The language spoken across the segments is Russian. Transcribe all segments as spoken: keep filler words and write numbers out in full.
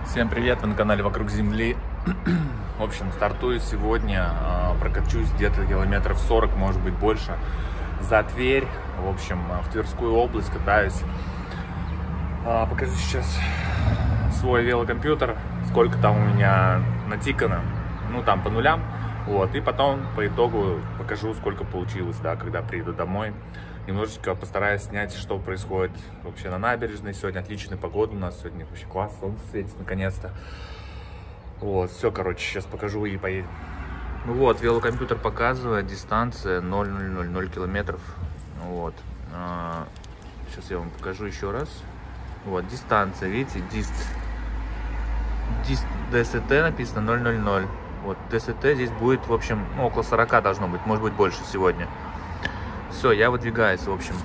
Всем привет, вы на канале Вокруг Земли. В общем, стартую сегодня, прокачусь где-то километров сорок, может быть больше, за Тверь. В общем, в Тверскую область катаюсь. Покажу сейчас свой велокомпьютер, сколько там у меня натикано, ну там по нулям. Вот, и потом по итогу покажу, сколько получилось, да, когда приеду домой. Немножечко постараюсь снять, что происходит вообще на набережной. Сегодня отличная погода у нас, сегодня вообще класс, солнце светит наконец-то. Вот, все, короче, сейчас покажу и поедем. Ну вот, велокомпьютер показывает, дистанция ноль ноль ноль ноль километров. Вот, а, сейчас я вам покажу еще раз. Вот, дистанция, видите, дист, дист, ДСТ написано ноль ноль ноль. Вот, ДСТ здесь будет, в общем, ну, около сорока должно быть, может быть больше сегодня. Все, я выдвигаюсь, в общем.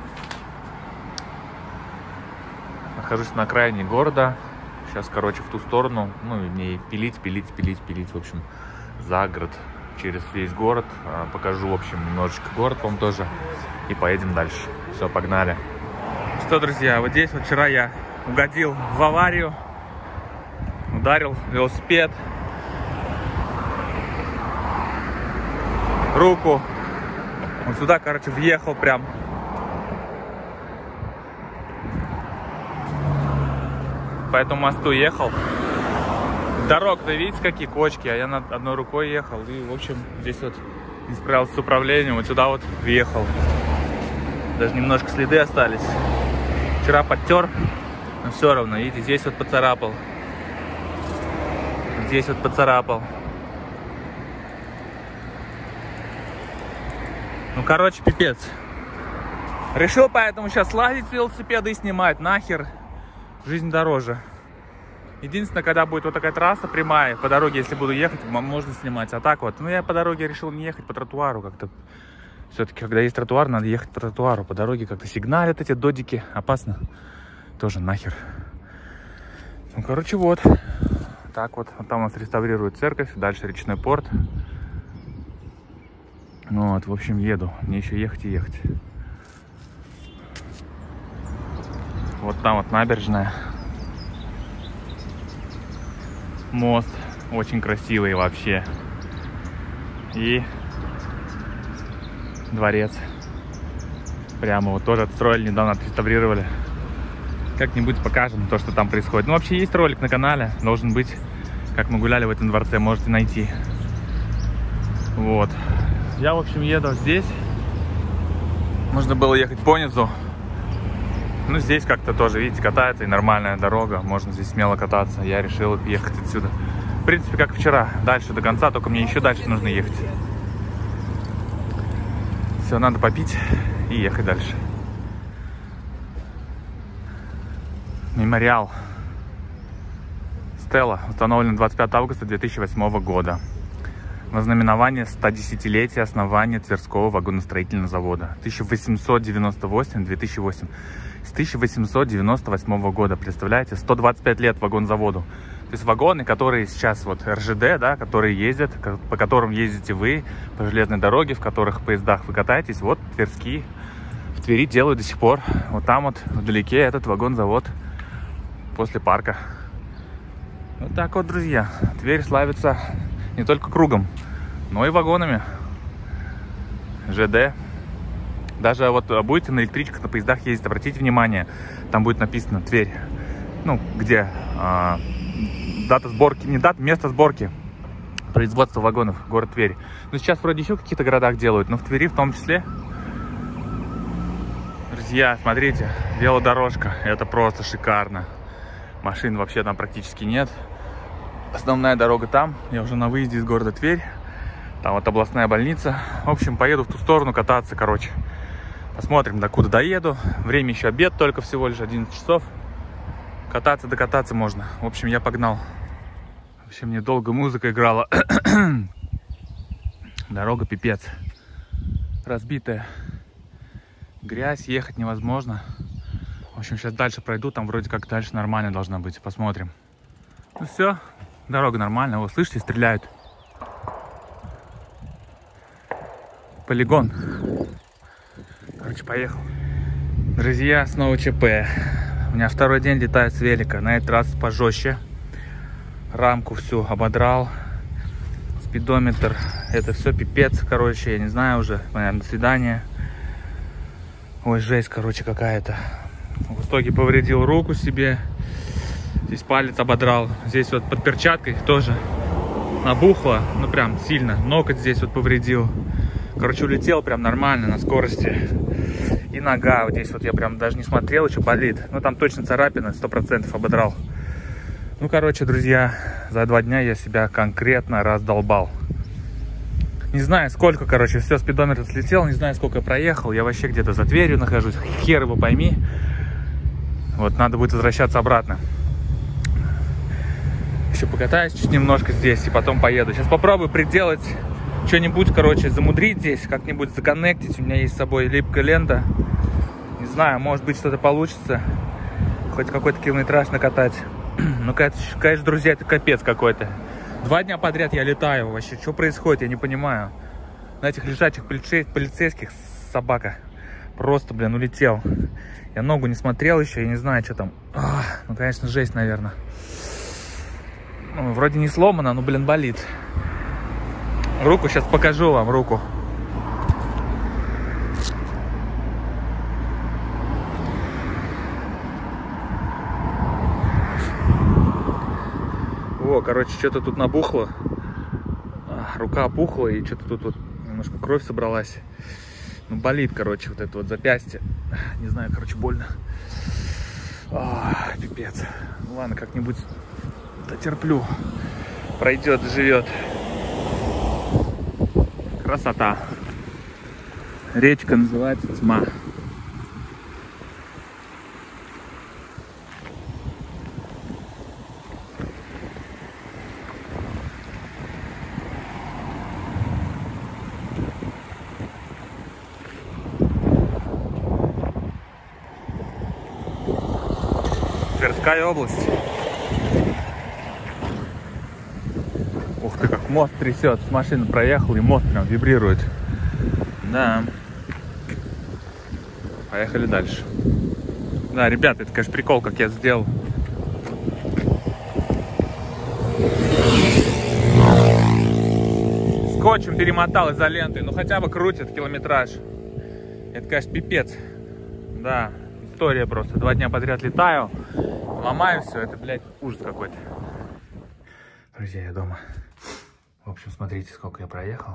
Нахожусь на окраине города. Сейчас, короче, в ту сторону. Ну, мне пилить, пилить, пилить, пилить, в общем, за город. Через весь город. Покажу, в общем, немножечко город вам тоже. И поедем дальше. Все, погнали. Что, друзья, вот здесь вот вчера я угодил в аварию. Ударил велосипед. Руку. Вот сюда, короче, въехал прям. По этому мосту ехал. Дорог-то, видите, какие кочки, а я над одной рукой ехал. И, в общем, здесь вот не справился с управлением. Вот сюда вот въехал. Даже немножко следы остались. Вчера подтер, но все равно, видите, здесь вот поцарапал. Здесь вот поцарапал. Ну, короче, пипец. Решил поэтому сейчас лазить с велосипеда и снимать. Нахер. Жизнь дороже. Единственное, когда будет вот такая трасса прямая, по дороге, если буду ехать, можно снимать. А так вот, ну, я по дороге решил не ехать по тротуару как-то. Все-таки, когда есть тротуар, надо ехать по тротуару. По дороге как-то сигналят эти додики. Опасно. Тоже нахер. Ну, короче, вот. Так вот. Вот там у нас реставрируют церковь. Дальше речной порт. Ну вот, в общем, еду. Мне еще ехать и ехать. Вот там вот набережная. Мост. Очень красивый вообще. И дворец. Прямо вот тоже отстроили, недавно отреставрировали. Как-нибудь покажем то, что там происходит. Ну, вообще есть ролик на канале. Должен быть. Как мы гуляли в этом дворце, можете найти. Вот. Я, в общем, еду здесь. Можно было ехать понизу. Ну, здесь как-то тоже, видите, катается и нормальная дорога. Можно здесь смело кататься. Я решил ехать отсюда. В принципе, как вчера. Дальше до конца, только мне еще дальше нужно ехать. Все, надо попить и ехать дальше. Мемориал Стелла установлен двадцать пятого августа две тысячи восьмого года. Вознаменование стодесятилетия основания Тверского вагоностроительного завода тысяча восемьсот девяносто восемь — две тысячи восемь. С тысяча восемьсот девяносто восьмого года, представляете, сто двадцать пять лет вагонзаводу. То есть вагоны, которые сейчас вот эр жэ дэ, да, которые ездят, по которым ездите вы, по железной дороге, в которых поездах вы катаетесь, вот Тверские в Твери делают до сих пор. Вот там вот вдалеке этот вагонзавод после парка. Вот так вот, друзья, Тверь славится не только кругом, но и вагонами. жэ дэ. Даже вот будете на электричках, на поездах ездить, обратите внимание, там будет написано Тверь. Ну, где а, дата сборки, не дата, место сборки, производства вагонов, город Тверь. Ну, сейчас вроде еще в каких-то городах делают, но в Твери в том числе. Друзья, смотрите, велодорожка, это просто шикарно. Машин вообще там практически нет. Основная дорога там, я уже на выезде из города Тверь. Там вот областная больница. В общем, поеду в ту сторону кататься, короче. Посмотрим, докуда доеду. Время еще обед, только всего лишь одиннадцать часов. Кататься, докататься можно. В общем, я погнал. Вообще, мне долго музыка играла. Дорога пипец. Разбитая. Грязь, ехать невозможно. В общем, сейчас дальше пройду. Там вроде как дальше нормально должна быть. Посмотрим. Ну все. Дорога нормальная. Вы слышите, стреляют. Полигон. Короче, поехал. Друзья, снова ЧП. У меня второй день летает с велика. На этот раз пожестче. рамку всю ободрал. Спидометр, это все пипец, короче, я не знаю уже, наверное, до свидания. Ой, жесть, короче, какая-то. В итоге повредил руку себе, здесь палец ободрал, здесь вот под перчаткой тоже набухло, ну прям сильно, ноготь здесь вот повредил. Короче, улетел прям нормально на скорости. И нога, вот здесь вот я прям даже не смотрел, еще болит. Ну там точно царапина, сто процентов ободрал. Ну, короче, друзья, за два дня я себя конкретно раздолбал. Не знаю, сколько, короче, все, спидометр слетел, не знаю, сколько я проехал. Я вообще где-то за дверью нахожусь, хер его пойми. Вот, надо будет возвращаться обратно. Еще покатаюсь чуть немножко здесь и потом поеду. Сейчас попробую приделать что-нибудь, короче, замудрить здесь, как-нибудь законнектить. У меня есть с собой липкая лента. Не знаю, может быть, что-то получится. Хоть какой-то километраж накатать. Ну, конечно, друзья, это капец какой-то. Два дня подряд я летаю вообще. Что происходит, я не понимаю. На этих лежачих полицейских собака просто, блин, улетел. Я ногу не смотрел еще, я не знаю, что там. Ах, ну, конечно, жесть, наверное. Ну, вроде не сломано, но, блин, болит. Руку сейчас покажу вам, руку. О, короче, что-то тут набухло. А, рука опухла, и что-то тут вот немножко кровь собралась. Ну, болит, короче, вот это вот запястье. Не знаю, короче, больно. А, пипец. Ну, ладно, как-нибудь дотерплю. Пройдет, живет. Красота. Речка называется Тьма. Тверская область. Ух ты, как мост трясет. С машины проехал, и мост прям вибрирует. Да. Поехали дальше. Да, ребята, это, конечно, прикол, как я сделал. Скотчем перемотал изолентой. Ну, хотя бы крутит километраж. Это, конечно, пипец. Да. История просто. Два дня подряд летаю, ломаю все. Это, блядь, ужас какой-то. Друзья, я дома. В общем, смотрите, сколько я проехал.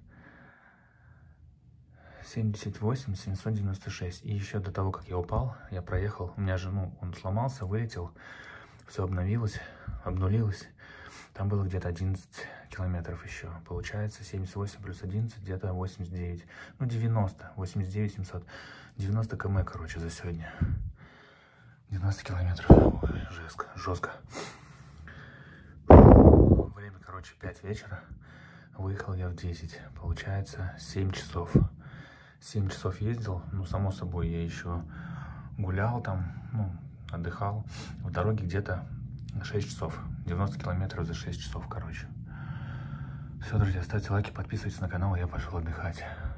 семьдесят восемь семьсот девяносто шесть. И еще до того, как я упал, я проехал. У меня же, ну, он сломался, вылетел. Все обновилось, обнулилось. Там было где-то одиннадцать километров еще. Получается семьдесят восемь плюс одиннадцать, где-то восемьдесят девять. Ну, девяносто. восемьдесят девять семьсот. девяносто километров, короче, за сегодня. девяносто километров. Ой, жестко, жестко. Время, короче, пять вечера. Выехал я в десять. Получается семь часов. семь часов ездил. Ну, само собой, я еще гулял там, ну, отдыхал. В дороге где-то шесть часов. девяносто километров за шесть часов, короче. Все, друзья, ставьте лайки, подписывайтесь на канал, я пошел отдыхать.